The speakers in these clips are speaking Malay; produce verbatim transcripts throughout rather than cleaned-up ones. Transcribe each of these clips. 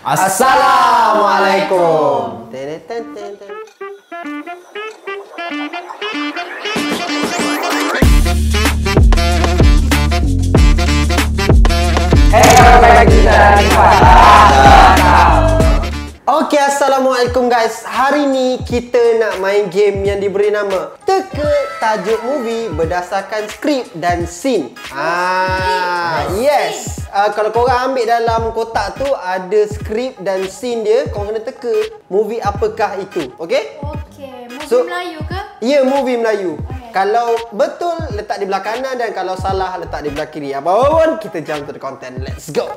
Assalamualaikum. Okey, Assalamualaikum guys. Hari ni kita nak main game yang diberi nama Teka Tajuk Movie berdasarkan skrip dan scene. Ah, yes. Uh, kalau korang ambil dalam kotak tu ada skrip dan scene dia, korang kena teka movie apakah itu. Okey? Okey. Movie So, Melayu ke? Ya, yeah, movie Melayu. Okay. Kalau betul letak di belah kanan dan kalau salah letak di belah kiri. Apa pun kita jump to the content. Let's go.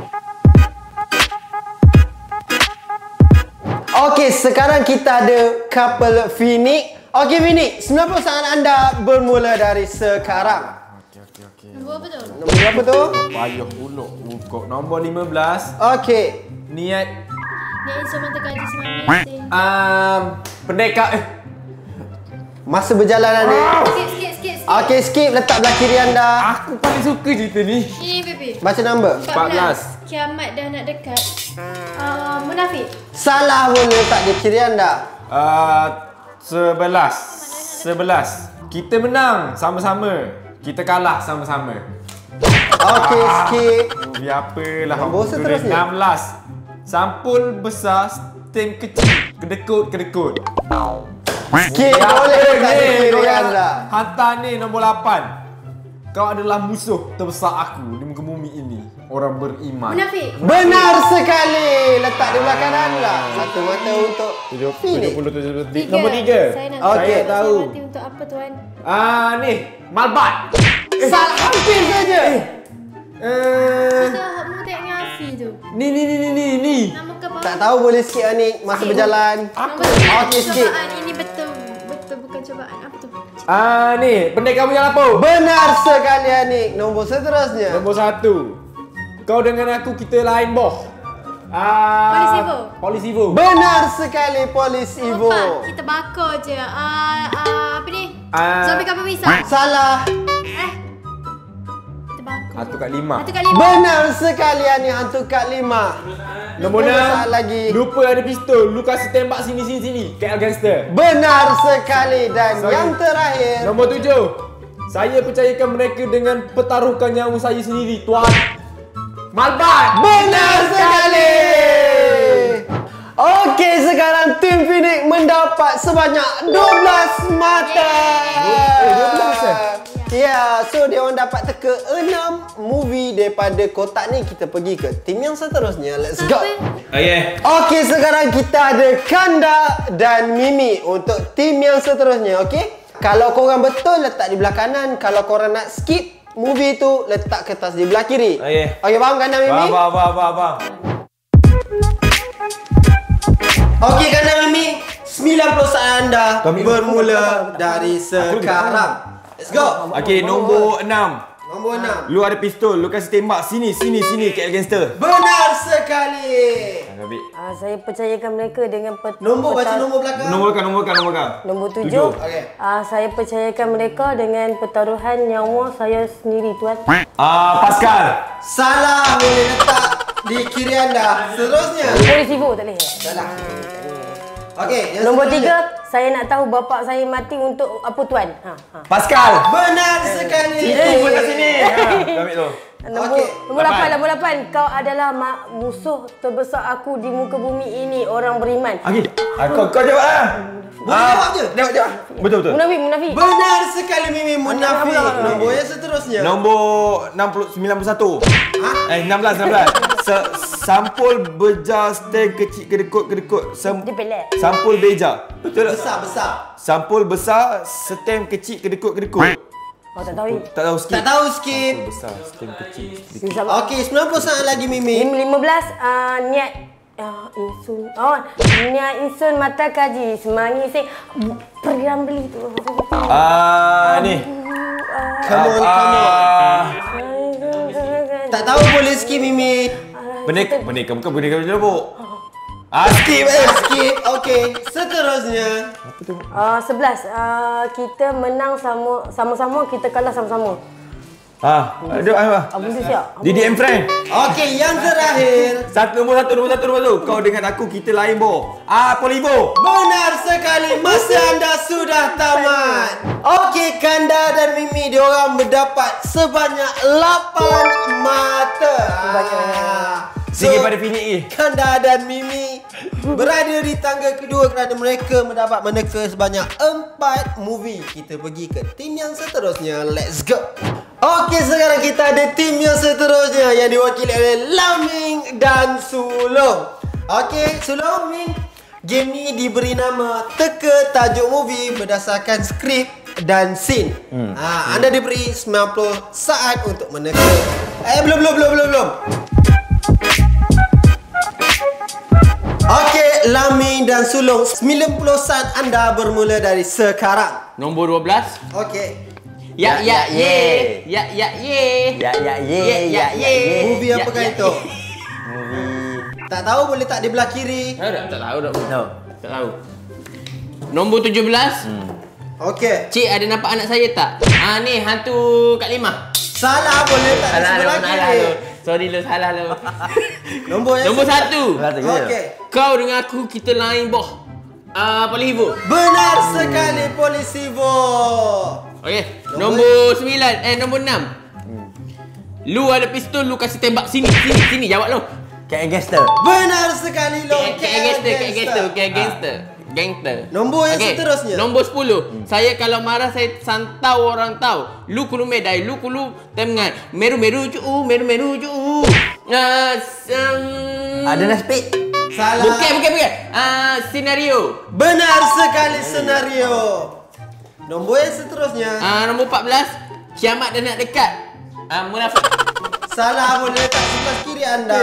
Okey, sekarang kita ada couple Phoenix. Okey Phoenix, sembilan puluh saat anda bermula dari sekarang. Okey, okey, okey. Nombor apa tu? Nombor berapa tu? Payuh puluk buka. Nombor lima belas. Okey. Niat Ni instrumen teka di semangat. um, pendekar eh. Masa berjalan anda. Skip, skip, skip, skip. Okey, skip, letak belah kiri anda. Aku paling suka cerita ni. Ini baby. Baca number. empat belas. Kiamat dah nak dekat. Uh, munafik. Salah boleh letak di kiri anda. Uh, sebelas. Sebelas. Kita menang sama-sama. Kita kalah sama-sama. Okey, skip. Movie apalah. Nombor seterusnya. enam belas. Sampul besar, stem kecil, kedekut-kedekut. Skip boleh letak di kiri anda. Hantar ni nombor lapan. Kau adalah musuh terbesar aku di muka bumi ini. Orang beriman. Munafik. Benar sekali. Letak di belakang anda. Satu mata untuk Phoenix. tujuh puluh, tujuh puluh. Tiga. Nombor tiga. Saya nak Okey. Saya tahu. Saya mati untuk apa tuan? Ah ni, Malbat. Salah hampir saja. Eh, Sudah mu tak ngasi tu. ni ni ni ni ni ni. Nama ke apa? Tak tahu boleh skip ni masa Skip. berjalan. Nombor tiga. Okey, skip. Cobaan ini betul. Betul bukan cobaan. Apa tu? Ah ni, pendekar punya lapu. Benar sekali Anik. Nombor seterusnya. Nombor satu. Kau dengan aku kita lain boh. Ah, Polis Evo. Polis Evo. Benar sekali Polis Evo. Empat. Kita bakar je. Ah, ah, apa ni? Ah. Zombie kapal pisau. Salah. Eh. Kita bakar. Hantu kat lima. Satu kali. Benar sekali Anik. Hantu kat lima. Nombor Sepuluh enam. saat lagi. Lupa ada pistol. Lu kasih tembak sini sini sini. K L gangster. Benar sekali. Dan Sorry. yang terakhir. Nombor tujuh. Saya percayakan mereka dengan pertaruhkan nyawa saya sendiri, tuan. Malbat. Benar sekali. Okey, sekarang tim Phoenix mendapat sebanyak dua belas mata. Eh, dua belas eh? Ya, so dia orang dapat teka enam movie daripada kotak ni. Kita pergi ke tim yang seterusnya. Let's go. Okey. Okey, sekarang kita ada Kanda dan Mimi untuk tim yang seterusnya, okey? Kalau korang betul letak di belah kanan, kalau korang nak skip movie tu letak kertas di belah kiri. Okey. Okey, faham Kanda Mimi? Faham, faham, faham, faham, faham. Okey, Kanda Mimi, sembilan puluh saat anda Kami- bermula dari sekarang. Let's go. Okey, nombor enam. Nombor enam. Lu ada pistol, lu kasih tembak sini, sini, sini K L gangster. Benar sekali. Ambil. Ah, saya percayakan mereka dengan pet Nombor, baca peta- nombor belakang. Nomborkan, nomborkan, nomborkan. Nombor Tujuh. tujuh. Okey. Ah, saya percayakan mereka dengan pertaruhan nyawa saya sendiri, tuan. Ah, Pascal. Salah, boleh letak di kiri anda. Seterusnya. Polis Evo tak boleh. Salah. Okey, yang Nombor seterusnya. tiga, saya nak tahu bapak saya mati untuk apa, tuan? Ha, ha. Pascal. Benar sekali. Itu pun kat sini. Ha, ambil tu. Nombor, Okey. nombor Lapan. lapan, nombor lapan. Kau adalah mak musuh terbesar aku di muka bumi ini, orang beriman. Okey. Ah, kau kau jawab ah. Boleh jawab je. Jawab, jawab. Betul, betul. Munafik, munafik. Benar sekali Mimi munafik. Nombor- Nombor yang seterusnya. Nombor enam puluh sembilan puluh satu. Ha? Eh, enam belas, enam belas. Se- sampul beja stem kecil kedekut-kedekut. Sem- Dia pelak. sampul beja. Betul tak? Besar, besar. Sampul besar, stem kecil kedekut-kedekut. Oh, tak tahu. Tak tahu sikit. Tak tahu skip. Sampul besar, stem kecil. Susah. Okey, sembilan puluh saat lagi Mimi. Lim- lima belas, ah, niat ah, insun. Oh, niat insun mata kaji. Semangi sing periam beli tu. Ah, ni. Come on, come on. Ah, Tak tahu boleh skip Mimi. Pendekar, pendekar bukan pendekar je bu. Ah, skip eh. Skip. Okey, seterusnya. Ah, sebelas. Ah, kita menang sama sama-sama, kita kalah sama-sama. Ah, aduh, ah. Abang tu siap. Didi and Frank. Okey, yang terakhir. Satu, nombor satu, nombor satu, nombor satu. Kau dengan aku, kita lain bo. Ah, Polibo. Benar sekali, masa anda sudah tamat. Okey, Kanda dan Mimi diorang mendapat sebanyak lapan mata. Ah. So, Tinggi pada Finik ni. Kanda dan Mimi berada di tangga kedua kerana mereka mendapat meneka sebanyak empat movie. Kita pergi ke tim yang seterusnya. Let's go. Okey, sekarang kita ada tim yang seterusnya yang diwakili oleh Laming dan Sulong. Okey, Sulong, Ming. Game ni diberi nama teka tajuk movie berdasarkan skrip dan scene. Hmm. Ha, anda diberi sembilan puluh saat untuk meneka. Eh, belum, belum, belum, belum, belum. Okey, Laming dan Sulong, sembilan puluh saat anda bermula dari sekarang. Nombor dua belas. Okey. Ya, ya, ye. Ya, ya, ye. Ya, ya, ye. Ya, ya, ye. Movie Ya, apakah ya, itu? Movie. Tak tahu, boleh tak di belah kiri? Tahu tak? Tak tahu tak? No. Tak tahu. Nombor tujuh belas. Hmm. Okey. Cik, ada nampak anak saya tak? Ah, ni hantu Kak Limah. Salah, boleh tak di Salah lu, sebelah salah kiri? lu. Sorry lu, salah lu. Nombor yang Nombor se- satu. Satu je. Okey. Kau dengan aku, kita lain boh. Ah, paling hibur. Benar sekali, Polisi Bo. Okey. Nombor sembilan. Eh, nombor enam. Lu ada pistol, lu kasih tembak sini, sini, sini. Jawab lu. Cat gangster. Benar sekali, Long. Kayak gangster, kayak gangster, kayak gangster. Gangster. Nombor yang Okey, seterusnya. Nombor sepuluh. Saya kalau marah saya santau orang tahu. Lu kulu medai, lu kulu temengan. Meru-meru cuu, meru-meru cuu. Ah, um, Ada nak speed. Salah. Bukan, bukan, bukan. Ah, senario. Benar sekali, senario. Nombor yang seterusnya. Ah, nombor empat belas. Kiamat dah nak dekat. Ah, munafik. Salah, boleh letak sebelah kiri anda.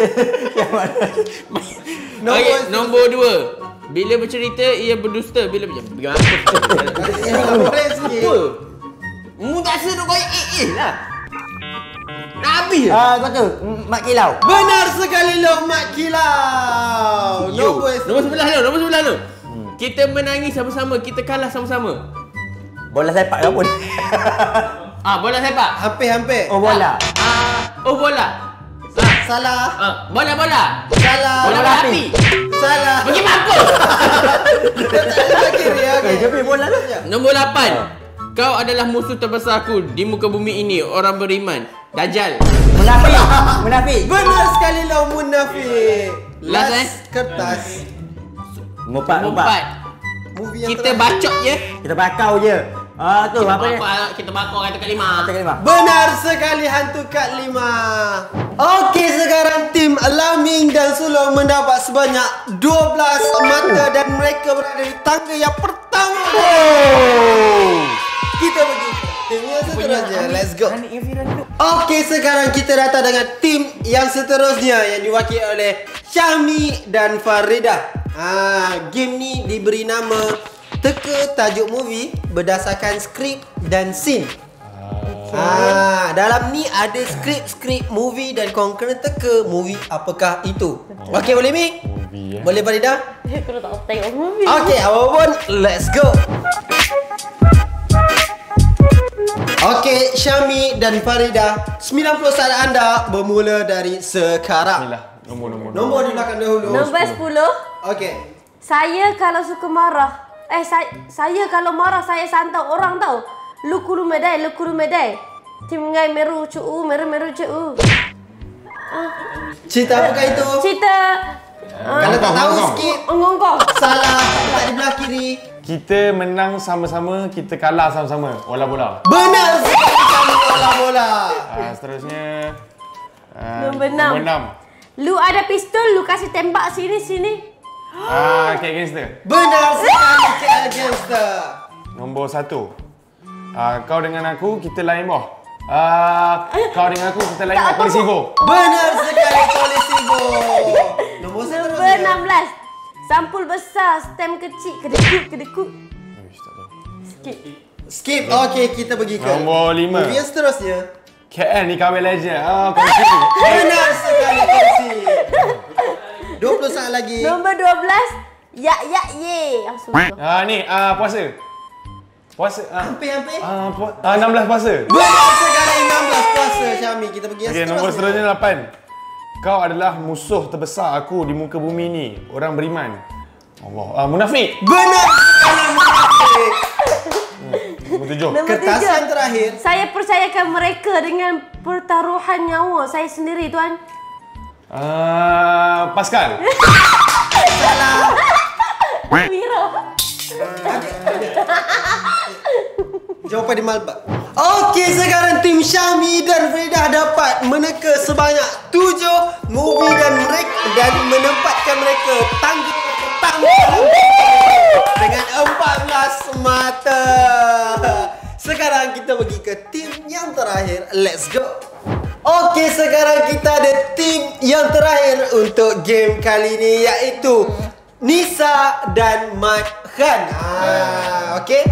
Nombor Okey, yang nombor dua. Bila bercerita ia berdusta, bila bercerita. seterusnya. Boleh sikit. Apa? Mu tak seru kau eh eh lah. Nak habis ke? Ah, kau tu, Mak Kilau. Benar sekali, Long. Mak Kilau. Yo, Nombor yang nombor sebelah lu, nombor sebelah lu. Kita menangis sama-sama, kita kalah sama-sama. Bola sepak ke apa? Ah, bola sepak. Hampir-hampir. Oh, bola. Ah, oh bola. Ah, Salah. ah, bola bola. Salah. Bola bola api. Salah. Pergi mampus. Letak sebelah kiri. Eh, Okey. tapi bola tu. Nombor lapan. Kau adalah musuh terbesar aku di muka bumi ini, orang beriman. Dajjal. Munafik. Munafik. Benar sekali, Long. Munafik. Last, eh? kertas. Empat, Nombor empat. empat. Movie yang Kita terakhir. bacok je. Kita bakau je. Ah, tu Kita apa ni? bakar, kita bakar kata kat lima. Kata lima. Benar sekali, hantu Kak Lima. Okey, sekarang tim Laming dan Sulong mendapat sebanyak dua belas mata dan mereka berada di tangga yang pertama. Kita pergi ke tim yang seterusnya. Let's go. Okey, sekarang kita datang dengan tim yang seterusnya yang diwakili oleh Syahmi dan Farida. Ah, game ni diberi nama teka tajuk movie berdasarkan skrip dan scene. Ah, dalam ni ada skrip-skrip movie dan korang kena teka movie apakah itu. Okey, boleh Mi? Movie ya. Boleh Farida? Aku tak tengok movie. Okey, awak pun let's go. Okey, Syami dan Farida, sembilan puluh saat anda bermula dari sekarang. Inilah nombor nombor. Nombor di belakang dahulu. Nombor sepuluh. Okey. Saya kalau suka marah. Eh, saya, saya kalau marah saya santau orang tahu. Lu kulu medai, lu kulu medai. Timngai meru cuu, meru meru cuu. Cerita apakah itu? Cerita Kalau tak tahu sikit, ngongkong. salah, letak di belah kiri. Kita menang sama-sama, kita kalah sama-sama. Bola bola. Benar sekali, kamu bola-bola. Ah, seterusnya ah, Nombor enam. Nombor enam. Lu ada pistol, lu kasih tembak sini sini. Ah, Cat Gangster. Benar sekali, Cat Gangster. Nombor satu. Ah, kau dengan aku, kita lain boh. Ah, kau dengan aku, kita lain boh. Polisi Bo. Benar sekali, Polisi Bo. Nombor Nombor seterusnya. enam belas. Sampul besar, stem kecil, kedekut kedekut. Skip. Skip. Okey, kita pergi ke Nombor lima. movie yang seterusnya. K L ni kahwin legend. Ah, kau sini. Benar sekali, Polisi. dua puluh saat lagi. Nombor dua belas. Ya ya ye. Astagfirullah. Ah, ni ah puasa. Puasa ah. Hampir-hampir. Ah, pu- ah enam belas puasa. Benar sekali, enam belas biasa Syami, kita pergi yang Okey, seterusnya. nombor seterusnya lapan. Kau adalah musuh terbesar aku di muka bumi ni. Orang beriman. Allah. Ah, munafik. Benar sekali munafik. Nombor tujuh. Nombor Kertas tiga. yang terakhir. Saya percayakan mereka dengan pertaruhan nyawa saya sendiri, Tuan. Ah, Pascal. Mira. Jawapan di Malbak. Okey, sekarang tim Syami dan Frida dapat meneka sebanyak tujuh movie dan mereka dan menempatkan mereka tangga pertama dengan empat belas mata. Sekarang kita pergi ke tim yang terakhir. Let's go. Okey, sekarang kita ada tim yang terakhir untuk game kali ini, iaitu Nisa dan Mat Khan. Ah, okey.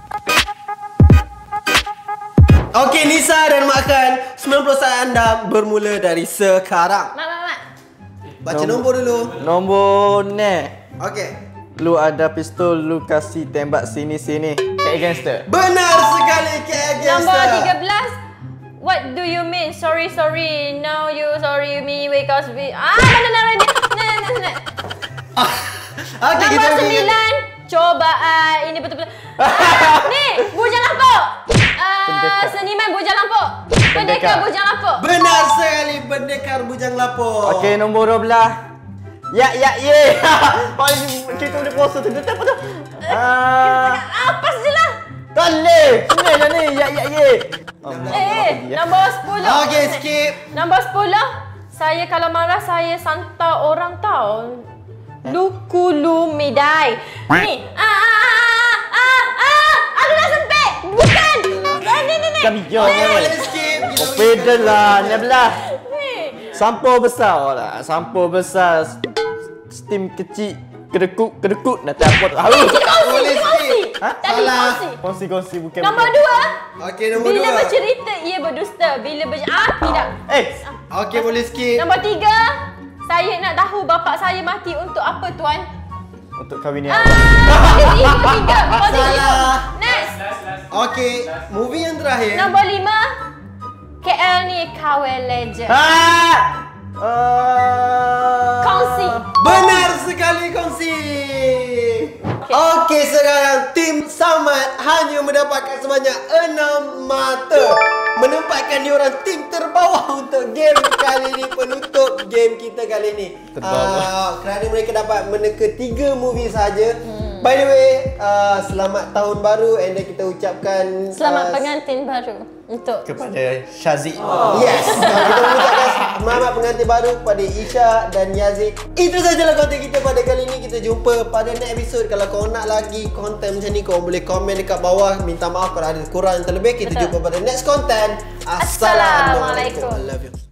Okey, Nisa dan Mak Khan, sembilan puluh saat anda bermula dari sekarang. Mak, mak, mak. Baca nombor dulu. Nombor ni. Okey. Lu ada pistol, lu kasih tembak sini-sini. Cat gangster. Benar sekali, K Gangster. Nombor tiga belas. What do you mean? Sorry, sorry. Now you sorry me because we... Ah, mana nak ready? Nah, nah, nah. Okey, kita Nombor pergi. sembilan. Cobaan. Ini betul-betul. Ah, ni, bujang lampau. Ah, seniman bujang lampau. Pendekar bujang lampau. Benar sekali, pendekar bujang lapor. Okey, nombor dua belas. Ya, ya, ye. Oh, ini cerita boleh puasa tu. Apa tu? Ah, Apa je lah. tak boleh. Sini lah ni. Ya, ya, ye. Eh, eh, nombor sepuluh. Okey, skip. Nombor sepuluh. Saya kalau marah saya santau orang tahu. Lukulu medai. Ni. Ah, ah, ah, ah, ah. Aku dah sempit. Bukan. Ah, ni, ni, ni. Kami jauh Okey, ni. boleh skip. Kita Oh, pergi. beda lah. Ni belah. Ni. Sampur besar lah. Sampur besar. Steam kecil. Kedekut, kedekut. Nak tak apa. Harus. Boleh skip. Ha? Tadi Salah. kongsi. Kongsi-kongsi bukan. Nombor bukan. dua. Okey, nombor Bila dua. bercerita ia berdusta. Bila ber... Ah, tidak. Eh. Okey, boleh skip. Nombor tiga. Saya nak tahu bapak saya mati untuk apa, Tuan? Untuk kahwin ni. Ah, posisi ego tiga. Posisi ego. Salah. Next. Okey, movie yang terakhir. Nombor lima. K L ni Kawan Legend. Ah! Uh... Kongsi. Benar sekali, kongsi. Okey, sekarang tim Samad hanya mendapatkan sebanyak enam mata, menempatkan diorang tim terbawah untuk game kali ini, penutup game kita kali ini. Terbawah. Uh, kerana mereka dapat meneka tiga movie saja. Hmm. By the way, uh, selamat tahun baru, and then kita ucapkan Selamat uh, pengantin baru untuk kepada Syazik. Yes, uh, kita mengucapkan selamat pengantin baru kepada Isha dan Yazid. Itu sajalah konten kita pada kali ini. Kita jumpa pada next episode. Kalau kau nak lagi konten macam ni, kau boleh komen dekat bawah. Minta maaf kalau ada kurang yang terlebih. Kita Betul. jumpa pada next konten. Assalamualaikum. Assalamualaikum. I love you.